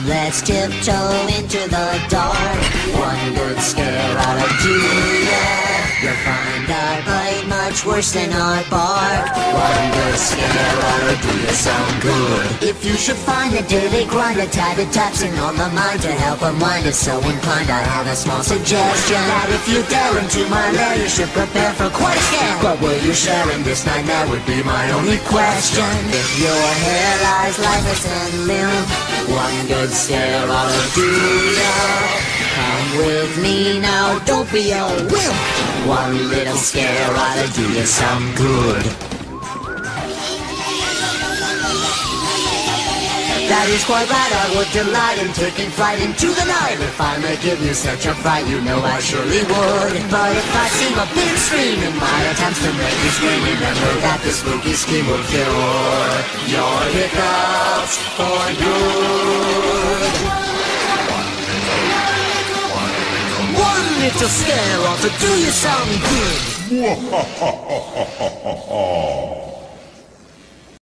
Let's tiptoe into the dark. One good scare ought to do ya. You'll find our bite much worse than our bark. One good scare ought to do you some good. If you should find the daily grind, a tad of taxing on the mind to help unwind, if so inclined, I have a small suggestion. That if you dare into my lair, you should prepare for quite a scare. But will you share in this nightmare would be my only question. If your hair lies lifeless and limp, one good scare ought to do ya. Come with me now, don't be a wimp. One little scare ought to do you some good. That is quite right, I would delight in taking flight into the night. If I may give you such a fright, you know I surely would. But if I seem a bit extreme in my attempts to make you scream, remember that the spooky scheme will cure your hiccups for good. One little scare ought to do you some good.